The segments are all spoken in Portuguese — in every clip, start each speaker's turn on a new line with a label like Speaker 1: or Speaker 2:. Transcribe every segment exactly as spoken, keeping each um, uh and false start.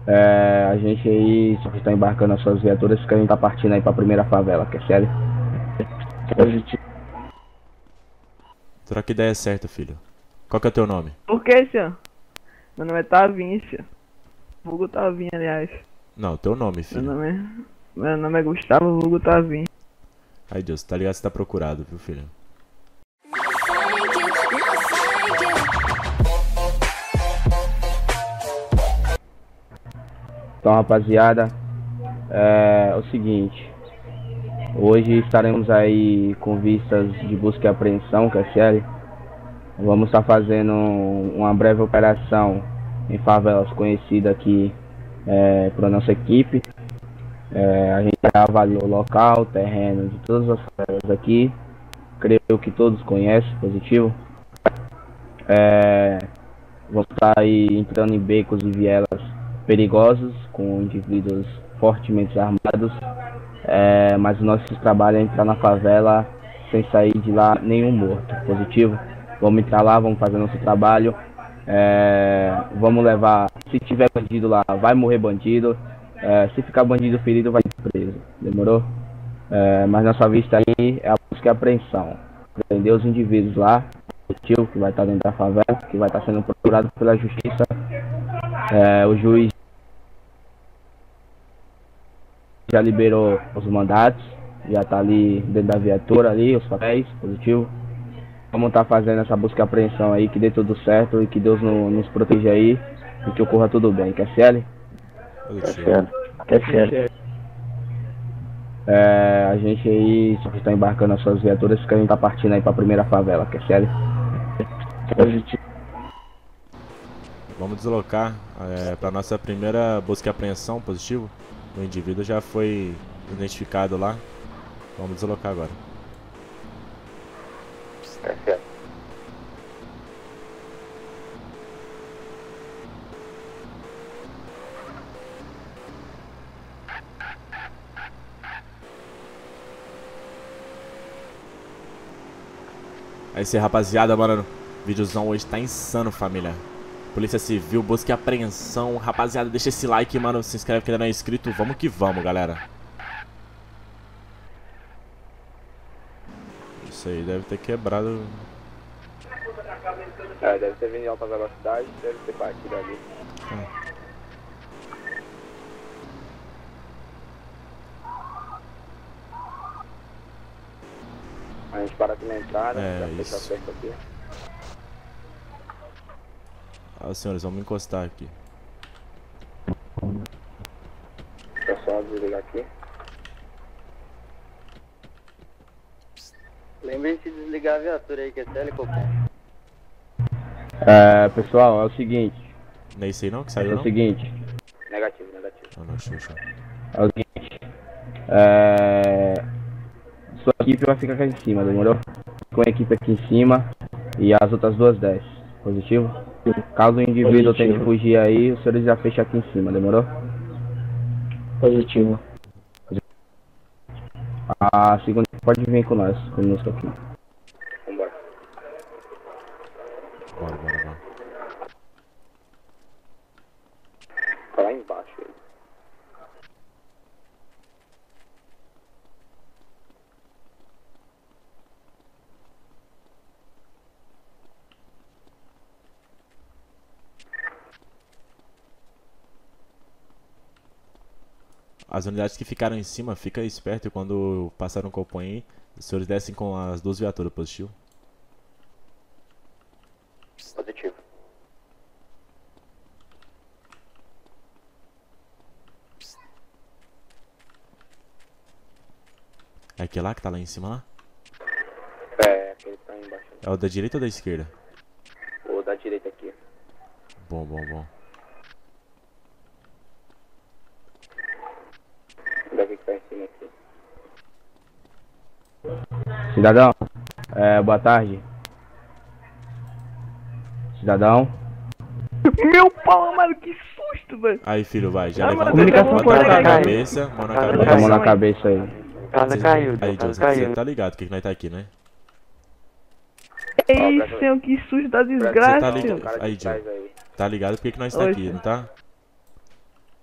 Speaker 1: É, a gente aí só está embarcando as suas viaturas que a gente tá partindo aí pra primeira favela, que é sério.
Speaker 2: Troca ideia certa, filho. Qual que é o teu nome?
Speaker 3: Por que, senhor? Meu nome é Tavinho, senhor. Vulgo Tavinho, aliás.
Speaker 2: Não, teu nome,
Speaker 3: Meu
Speaker 2: filho.
Speaker 3: nome é... Meu nome é Gustavo Vulgo Tavinho.
Speaker 2: Ai, Deus, tá ligado que você tá procurado, viu, filho?
Speaker 1: Então, rapaziada, é o seguinte. Hoje estaremos aí com vistas de busca e apreensão, que é sério. Vamos estar fazendo uma breve operação em favelas conhecida aqui é, para nossa equipe. É, a gente já avaliou o local, o terreno de todas as favelas aqui. Creio que todos conhecem, positivo. É, vamos estar aí entrando em becos e vielas perigosos, com indivíduos fortemente armados. É, mas o nosso trabalho é entrar na favela sem sair de lá nenhum morto, positivo. Vamos entrar lá, vamos fazer nosso trabalho. É, vamos levar, se tiver bandido lá, vai morrer bandido. É, se ficar bandido ferido, vai ser preso. Demorou? É, mas nossa vista aí é a busca e a apreensão. Prender os indivíduos lá, positivo, que vai estar dentro da favela, que vai estar sendo procurado pela justiça. É, o juiz já liberou os mandatos, já tá ali dentro da viatura ali, os papéis, positivo. Vamos estar fazendo essa busca e apreensão aí, que dê tudo certo e que Deus no, nos proteja aí e que ocorra tudo bem. Quer ser?
Speaker 2: Positivo.
Speaker 1: Quer ser? É, a gente aí só está embarcando as suas viaturas que a gente tá partindo aí pra primeira favela, quer ser? Positivo.
Speaker 2: Vamos deslocar é, pra nossa primeira busca e apreensão, positivo. O indivíduo já foi identificado lá. Vamos deslocar agora.
Speaker 1: Quer ser?
Speaker 2: É isso aí, rapaziada, mano. O videozão hoje tá insano, família. Polícia Civil, busca e apreensão. Rapaziada, deixa esse like, mano. Se inscreve que ainda não é inscrito. Vamos que vamos, galera. Isso aí, deve ter quebrado.
Speaker 1: É, deve ter vindo em alta velocidade, deve ter partido ali.
Speaker 2: Ah.
Speaker 1: A gente para aqui na entrada,
Speaker 2: É,
Speaker 1: já fecha
Speaker 2: isso.
Speaker 1: certo aqui.
Speaker 2: Ah, senhores, vamos encostar aqui.
Speaker 1: Pessoal, desligar aqui.
Speaker 4: Lembre-se de desligar a viatura aí, que é telecopom.
Speaker 1: É, pessoal, é o seguinte.
Speaker 2: Não é isso aí não que
Speaker 1: É
Speaker 2: saiu,
Speaker 1: o
Speaker 2: não?
Speaker 1: seguinte. Negativo, negativo.
Speaker 2: Não, não, show, show.
Speaker 1: É o seguinte. É... Sua equipe vai ficar aqui em cima, demorou? Com a equipe aqui em cima e as outras duas desce. Positivo? Caso o indivíduo tente fugir aí, os senhores já fecham aqui em cima, demorou?
Speaker 4: Positivo.
Speaker 1: A segunda pode vir com nós, conosco aqui. Vambora.
Speaker 2: Bora, bora, bora.
Speaker 1: Tá lá embaixo ele.
Speaker 2: As unidades que ficaram em cima, fica esperto e quando passar um copom aí, os senhores descem com as duas viaturas, positivo.
Speaker 1: Positivo.
Speaker 2: É aquele lá que tá lá em cima lá?
Speaker 1: É, aquele que tá aí embaixo.
Speaker 2: É o da direita ou da esquerda?
Speaker 1: O da direita aqui.
Speaker 2: Bom, bom, bom.
Speaker 1: Daqui que tá em cima aqui. Cidadão, é, boa tarde. Cidadão.
Speaker 3: Meu pau, amado, que susto, velho.
Speaker 2: Aí, filho, vai. Já
Speaker 3: Ah,
Speaker 2: levanta
Speaker 3: mano,
Speaker 2: a
Speaker 3: comunicação
Speaker 2: mão
Speaker 3: cortada,
Speaker 2: na
Speaker 3: cara.
Speaker 2: cabeça, mão na
Speaker 4: Casa
Speaker 1: Bota a
Speaker 2: cabeça.
Speaker 1: mão na
Speaker 3: aí.
Speaker 1: cabeça aí.
Speaker 4: Casa caiu,
Speaker 2: Aí,
Speaker 4: casa
Speaker 2: Joseph, você
Speaker 4: caiu.
Speaker 2: tá ligado que, que nós tá aqui, né?
Speaker 3: Que isso, senhor, que susto da
Speaker 2: Você tá
Speaker 3: desgraça,
Speaker 2: ligado?
Speaker 3: senhor.
Speaker 2: Aí, Joe. Tá ligado porque que nós tá
Speaker 3: Oi,
Speaker 2: aqui,
Speaker 3: senhor.
Speaker 2: não tá?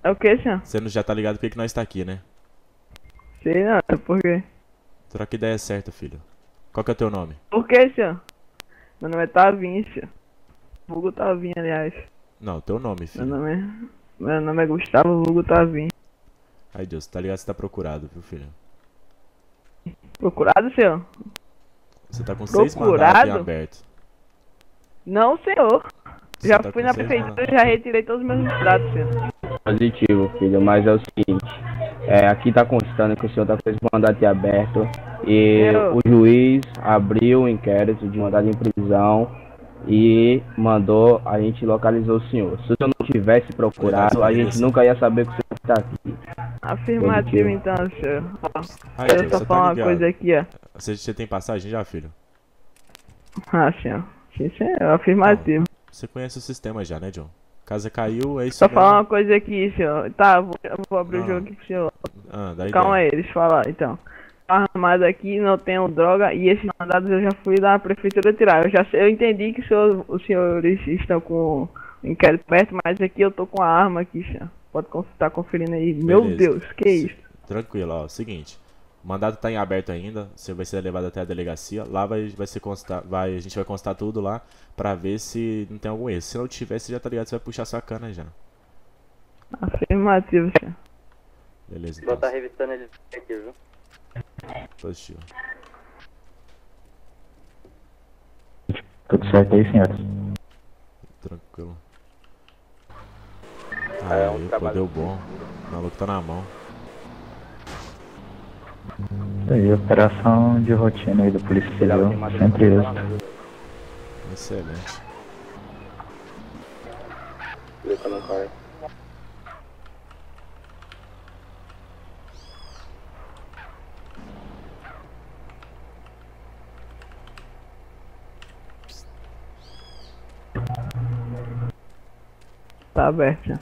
Speaker 3: É o que, senhor?
Speaker 2: Você não já tá ligado por que que nós tá aqui, né?
Speaker 3: Sei não, por quê?
Speaker 2: Troca ideia certa, filho. Qual que é o teu nome?
Speaker 3: Por que, senhor? Meu nome é Tavinho, senhor. Vulgo Tavinho, aliás.
Speaker 2: Não, teu nome,
Speaker 3: Meu
Speaker 2: filho.
Speaker 3: nome é... Meu nome é Gustavo Vulgo Tavinho.
Speaker 2: Ai, Deus, tá ligado que você tá procurado, viu, filho?
Speaker 3: Procurado, senhor?
Speaker 2: Você tá com seis mandatos
Speaker 3: Procurado?
Speaker 2: em aberto.
Speaker 3: Não, senhor.
Speaker 2: Você
Speaker 3: Já
Speaker 2: tá
Speaker 3: fui
Speaker 2: com
Speaker 3: na
Speaker 2: seis
Speaker 3: prefeitura
Speaker 2: mandatos.
Speaker 3: e já retirei todos os meus mandatos, senhor.
Speaker 1: Positivo, filho, mas é o seguinte, é, aqui tá constando que o senhor tá com esse mandato em aberto e
Speaker 3: Eu-
Speaker 1: o juiz abriu o inquérito de mandado em prisão e mandou, a gente localizou o senhor. Se o senhor não tivesse procurado, a gente nunca ia saber que o senhor tá aqui.
Speaker 3: Afirmativo,
Speaker 1: Positivo.
Speaker 3: então, senhor. Ó,
Speaker 2: Ai,
Speaker 3: deixa
Speaker 2: Deus,
Speaker 3: eu só
Speaker 2: você
Speaker 3: falar
Speaker 2: tá
Speaker 3: uma
Speaker 2: ligado.
Speaker 3: coisa aqui, ó.
Speaker 2: Você, você tem passagem já, filho?
Speaker 3: Ah, senhor. Sim, senhor. Afirmativo.
Speaker 2: Você conhece o sistema já, né, John? Casa caiu, é isso
Speaker 3: Só
Speaker 2: mesmo.
Speaker 3: falar uma coisa aqui, senhor. Tá, vou, eu vou abrir
Speaker 2: Não.
Speaker 3: o jogo aqui pro senhor.
Speaker 2: Ah, dá
Speaker 3: Calma
Speaker 2: ideia.
Speaker 3: aí, deixa eu falar, então. Armado aqui, não tenho droga e esses mandados eu já fui na prefeitura tirar. Eu já sei- eu entendi que o senhor, os senhores estão com o inquérito perto, mas aqui eu tô com a arma aqui, senhor. Pode estar conferindo aí. Meu
Speaker 2: Beleza.
Speaker 3: Deus, que
Speaker 2: Se-
Speaker 3: isso?
Speaker 2: Tranquilo, ó. Seguinte. O mandado tá em aberto ainda. Você vai ser levado até a delegacia. Lá vai, vai ser constar. Vai, a gente vai constar tudo lá pra ver se não tem algum erro. Se não tiver, você já tá ligado, você vai puxar sua cana já.
Speaker 3: Afirmativo, senhor.
Speaker 2: Beleza,
Speaker 4: Vou
Speaker 2: então.
Speaker 4: estar revistando ele aqui, viu?
Speaker 2: Positivo.
Speaker 5: Tudo certo aí, senhores?
Speaker 2: Tranquilo.
Speaker 1: É,
Speaker 2: Aí,
Speaker 1: um
Speaker 2: pô,
Speaker 1: trabalho-
Speaker 2: deu bom. O maluco tá na mão.
Speaker 5: Isso aí, operação de rotina aí da Polícia Civil, sempre êxito.
Speaker 2: Excelente.
Speaker 3: Tá aberto, senhor.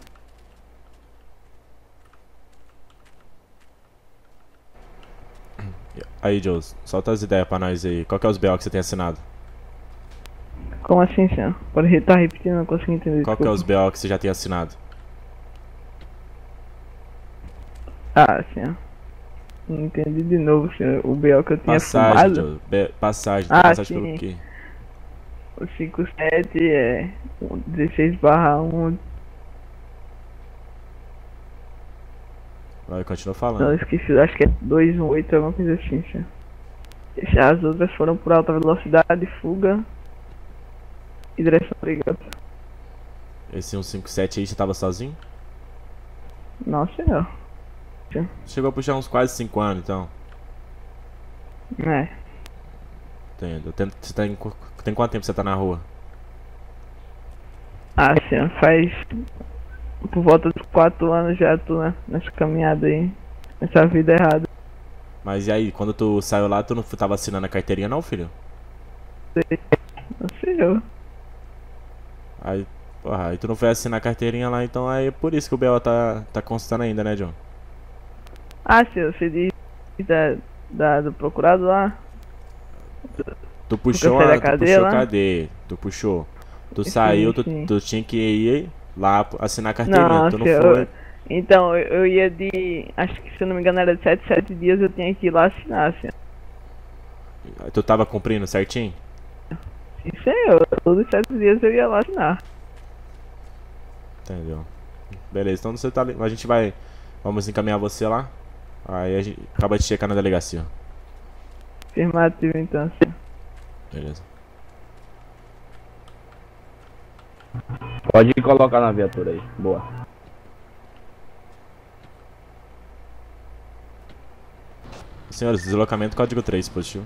Speaker 2: Aí, Joes, solta as ideias pra nós aí. Qual que é os B O que você tem assinado?
Speaker 3: Como assim, senhor? Pode estar repetindo, não consigo entender.
Speaker 2: Qual que é os
Speaker 3: desculpa.
Speaker 2: B O que você já tem assinado?
Speaker 3: Ah, senhor. Não entendi de novo, senhor. O B O que eu tinha
Speaker 2: Passagem,
Speaker 3: fumado.
Speaker 2: Joes. B- Passagem.
Speaker 3: Ah,
Speaker 2: passagem
Speaker 3: sim.
Speaker 2: pelo quê?
Speaker 3: O cinquenta e sete é dezesseis barra um.
Speaker 2: Vai, continua
Speaker 3: Não,
Speaker 2: falando.
Speaker 3: eu esqueci, acho que é duzentos e dezoito, alguma coisa assim, senhor. E as outras foram por alta velocidade, fuga e direção perigosa.
Speaker 2: Esse cento e cinquenta e sete aí, você tava sozinho?
Speaker 3: Não, senhor.
Speaker 2: Chegou a puxar uns quase cinco anos, então.
Speaker 3: É.
Speaker 2: Entendo. Tem, você tem, tem quanto tempo você tá na rua?
Speaker 3: Ah, senhor, faz por volta dos quatro anos já tô né, nessa caminhada aí, nessa vida errada.
Speaker 2: Mas e aí, quando tu saiu lá, tu não tava assinando a carteirinha não, filho?
Speaker 3: Não sei eu.
Speaker 2: Aí, porra, aí tu não foi assinar a carteirinha lá, então aí é por isso que o B O tá, tá constando ainda, né, John?
Speaker 3: Ah, senhor, você diz da, da, do procurado lá?
Speaker 2: Tu puxou
Speaker 3: saí
Speaker 2: a
Speaker 3: da
Speaker 2: tu
Speaker 3: cadeia
Speaker 2: puxou
Speaker 3: lá?
Speaker 2: cadê? Tu puxou. Tu
Speaker 3: Sim,
Speaker 2: saiu, tu,
Speaker 3: sim.
Speaker 2: tu tinha que ir lá assinar a carteirinha,
Speaker 3: Não,
Speaker 2: tu não
Speaker 3: senhor.
Speaker 2: foi.
Speaker 3: Então, eu, eu ia de. Acho que se eu não me engano era de sete, sete dias eu tinha que ir lá assinar, senhor.
Speaker 2: Tu tava cumprindo certinho?
Speaker 3: Sim, senhor. Todos os sete dias eu ia lá assinar.
Speaker 2: Entendeu? Beleza, então você tá ali. A gente vai. Vamos encaminhar você lá. Aí a gente acaba de checar na delegacia.
Speaker 3: Afirmativo, então, senhor.
Speaker 2: Beleza.
Speaker 1: Pode colocar na viatura aí. Boa.
Speaker 2: Senhores, deslocamento código três, positivo.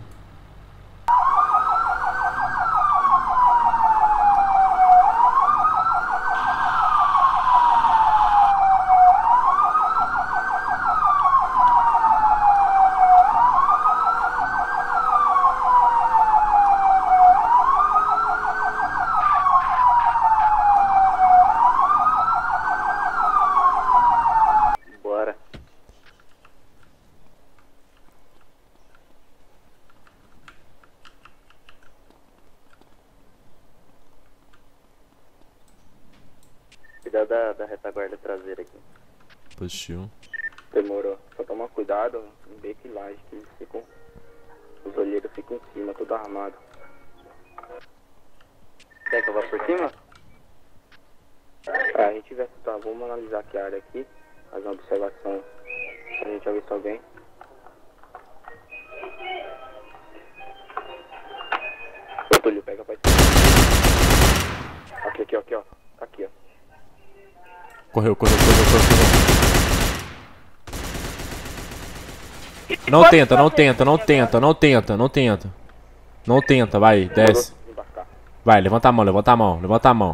Speaker 4: Bora. Cuidado da, da retaguarda traseira aqui.
Speaker 2: Positivo.
Speaker 1: Demorou. Só toma cuidado em beco e laje, que eles ficam. Os olheiros ficam em cima, tudo armado. Quer que eu vá por cima? É, a gente vai tá, vamos analisar aqui a área aqui, fazer uma observação pra gente ver se alguém. Ô Túlio, pega pra aqui, aqui, aqui, ó. Aqui, ó.
Speaker 2: Correu, correu, correu, correu, correu. Não tenta, não tenta, não tenta, não tenta, não tenta. Não tenta, vai, desce. Vai, levanta a mão, levanta a mão, levanta a mão.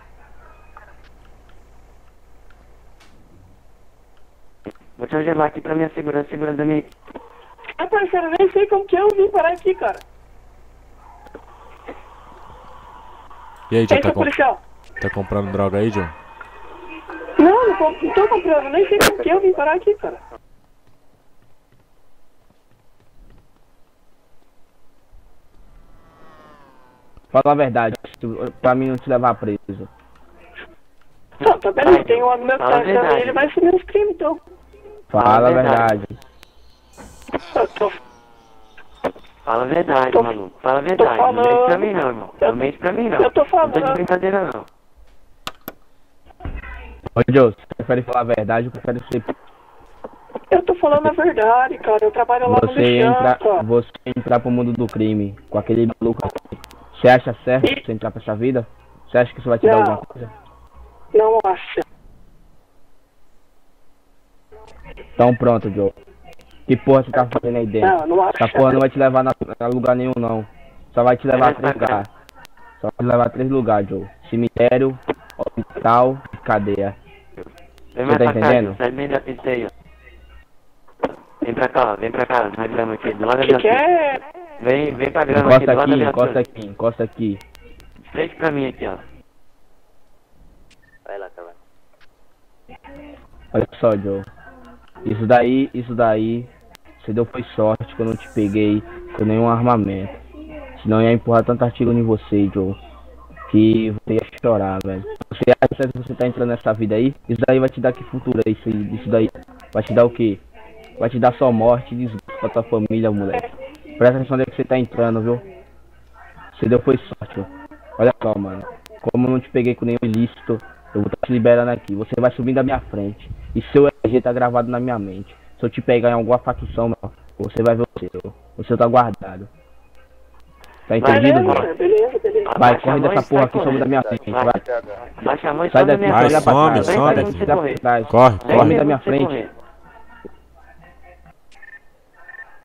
Speaker 6: Vou te levar aqui pra minha segurança, segurança da minha...
Speaker 3: Ah, parceiro, nem sei como que eu vim parar aqui, cara.
Speaker 2: E aí, Joe,
Speaker 3: Ei,
Speaker 2: tá,
Speaker 3: seu
Speaker 2: com...
Speaker 3: policial.
Speaker 2: tá comprando droga aí, Joe?
Speaker 3: Não, não, tô- não tô comprando, nem sei como que eu vim parar aqui, cara.
Speaker 1: Fala a verdade, pra mim não te levar preso.
Speaker 3: Tá, tá beleza, tem um amigo meu que
Speaker 6: Fala a
Speaker 3: tá achando
Speaker 6: verdade.
Speaker 3: ele vai assumir os crimes, então.
Speaker 1: Fala a verdade.
Speaker 3: Eu tô,
Speaker 6: Fala a verdade,
Speaker 3: Tô-
Speaker 6: maluco. Fala a verdade.
Speaker 3: falando.
Speaker 6: Não mente pra mim não, irmão. Não mente pra mim não.
Speaker 3: Eu tô
Speaker 6: Não tô de
Speaker 3: falando.
Speaker 6: brincadeira não.
Speaker 1: Ô Joe, você prefere falar a verdade ou prefere ser.
Speaker 3: Eu tô falando a verdade, cara. Eu trabalho lá no
Speaker 1: Você entra,
Speaker 3: Lixão,
Speaker 1: você entrar pro mundo do crime com aquele maluco aqui. Você acha certo você entrar pra essa vida? Você acha que isso vai te dar
Speaker 3: Não.
Speaker 1: alguma coisa?
Speaker 3: Não acha.
Speaker 1: Então pronto, Joe. Que porra você tá fazendo aí dentro?
Speaker 3: Não, não acho.
Speaker 1: Essa porra não vai te levar na, a lugar nenhum, não. Só vai te levar a três lugares. Só vai te levar a três lugares, Joe. Cemitério, hospital e cadeia.
Speaker 6: Vem
Speaker 1: Você
Speaker 6: mais
Speaker 1: tá
Speaker 6: pra cá,
Speaker 1: entendendo?
Speaker 6: sai bem da pista aí, ó. Vem pra cá, ó. Vem pra cá, na grama aqui, do lado da
Speaker 3: Que que
Speaker 6: viatura.
Speaker 3: é?
Speaker 6: Vem, vem pra grama aqui,
Speaker 1: Encosta
Speaker 6: do lado
Speaker 1: aqui,
Speaker 6: da
Speaker 1: encosta
Speaker 6: viatura.
Speaker 1: aqui, encosta aqui.
Speaker 6: Frente pra mim aqui, ó.
Speaker 4: Vai lá, cara.
Speaker 1: Olha só, Joe. Isso daí, isso daí, você deu foi sorte que eu não te peguei com nenhum armamento. Senão eu ia empurrar tanto artigo em você, Joe, que você ia chorar, velho. Você acha que você tá entrando nessa vida aí? Isso daí vai te dar que futuro aí? Isso, isso daí vai te dar o quê? Vai te dar só morte e desgosto pra tua família, moleque. Presta atenção onde é que você tá entrando, viu? Você deu foi sorte, viu? Olha só, mano. Como eu não te peguei com nenhum ilícito, eu vou estar te liberando aqui. Você vai subir da minha frente. E seu R G tá gravado na minha mente. Se eu te pegar em alguma facção, meu, você vai ver o seu. O seu tá guardado. Tá entendido,
Speaker 3: Beleza,
Speaker 1: mano?
Speaker 3: beleza, beleza.
Speaker 1: Vai,
Speaker 6: Abaixa
Speaker 1: corre
Speaker 6: a mão
Speaker 1: dessa
Speaker 6: e sai
Speaker 1: porra aqui, some
Speaker 6: correndo.
Speaker 1: da minha frente. Vai.
Speaker 6: Baixa a mão e
Speaker 1: Sai
Speaker 6: sai da
Speaker 1: daqui,
Speaker 6: minha
Speaker 2: Vai,
Speaker 1: olha pra
Speaker 2: some,
Speaker 1: trás.
Speaker 2: some
Speaker 1: Sai
Speaker 2: daqui.
Speaker 1: daqui pra trás.
Speaker 2: Corre,
Speaker 6: Vem
Speaker 2: corre.
Speaker 1: da minha
Speaker 6: você
Speaker 1: frente.
Speaker 6: correr.